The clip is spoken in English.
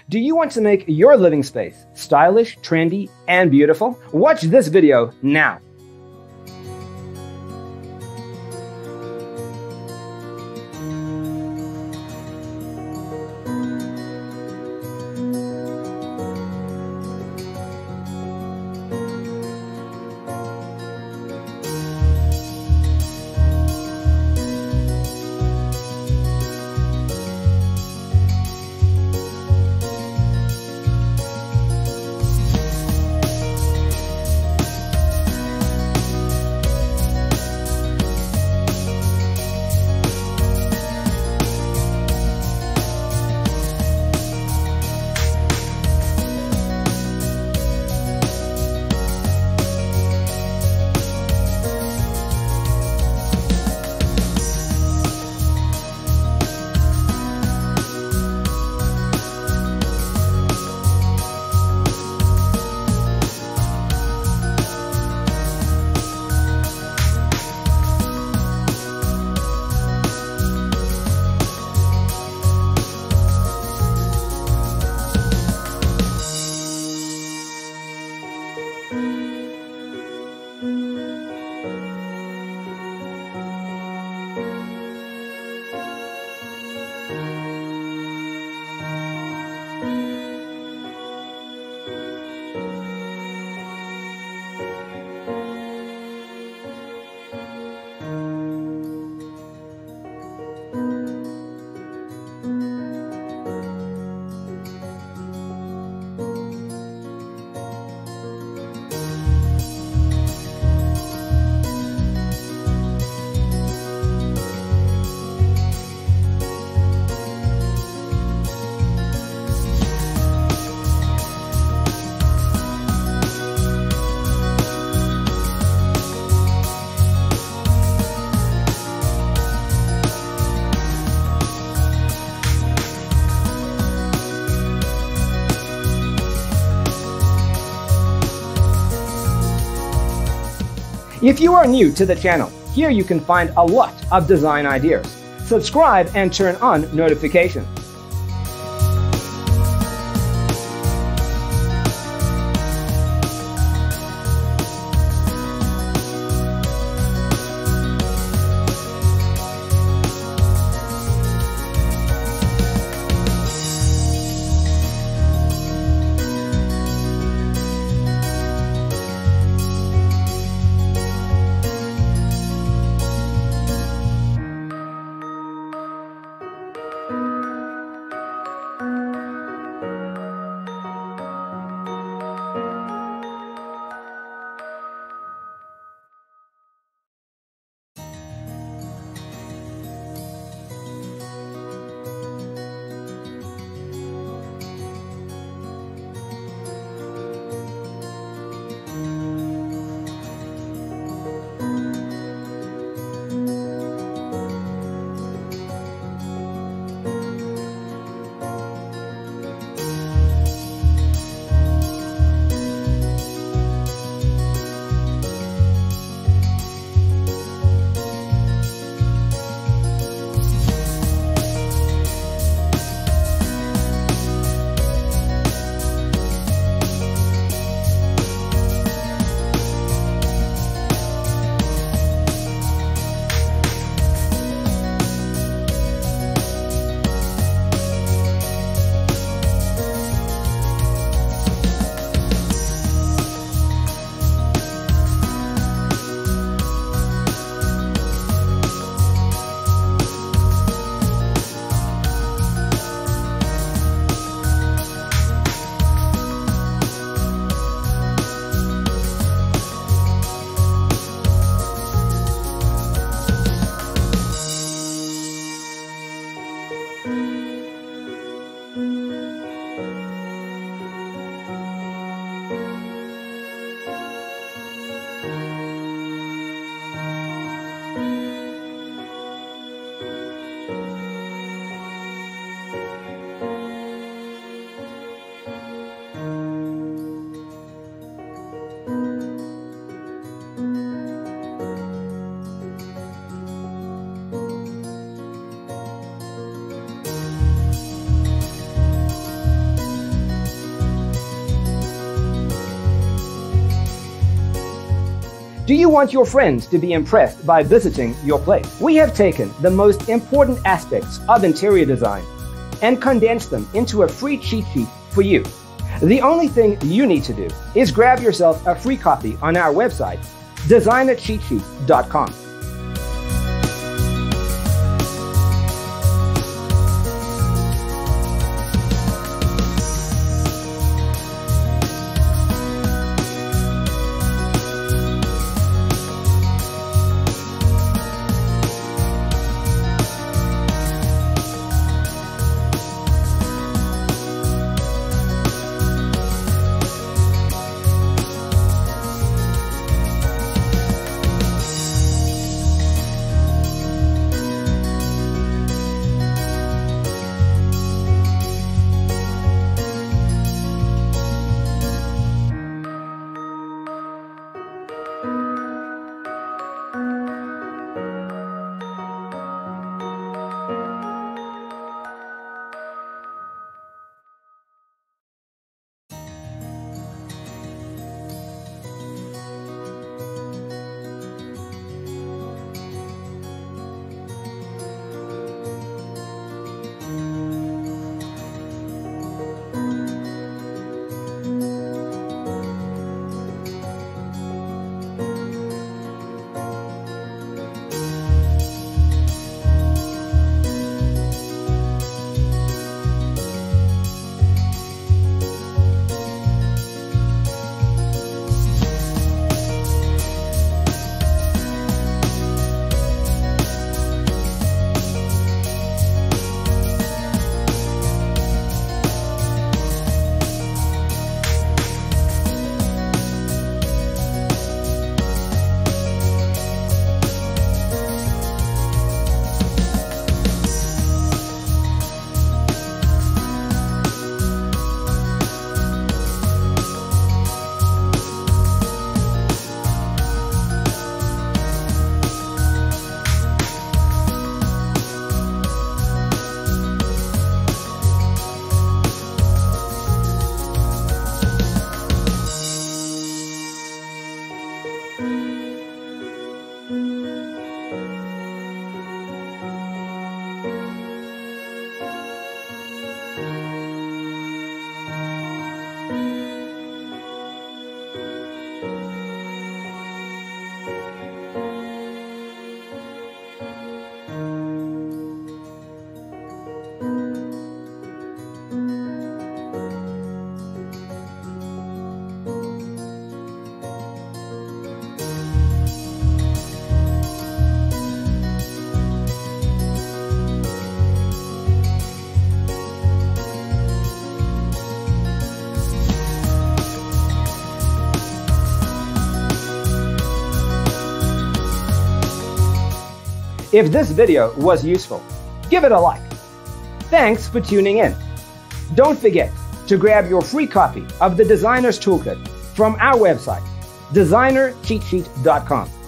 Do you want to make your living space stylish, trendy, and beautiful? Watch this video now. If you are new to the channel, here you can find a lot of design ideas. Subscribe and turn on notifications. Do you want your friends to be impressed by visiting your place? We have taken the most important aspects of interior design and condensed them into a free cheat sheet for you. The only thing you need to do is grab yourself a free copy on our website, designercheatsheet.com. If this video was useful, give it a like. Thanks for tuning in. Don't forget to grab your free copy of the Designer's Toolkit from our website, designercheatsheet.com.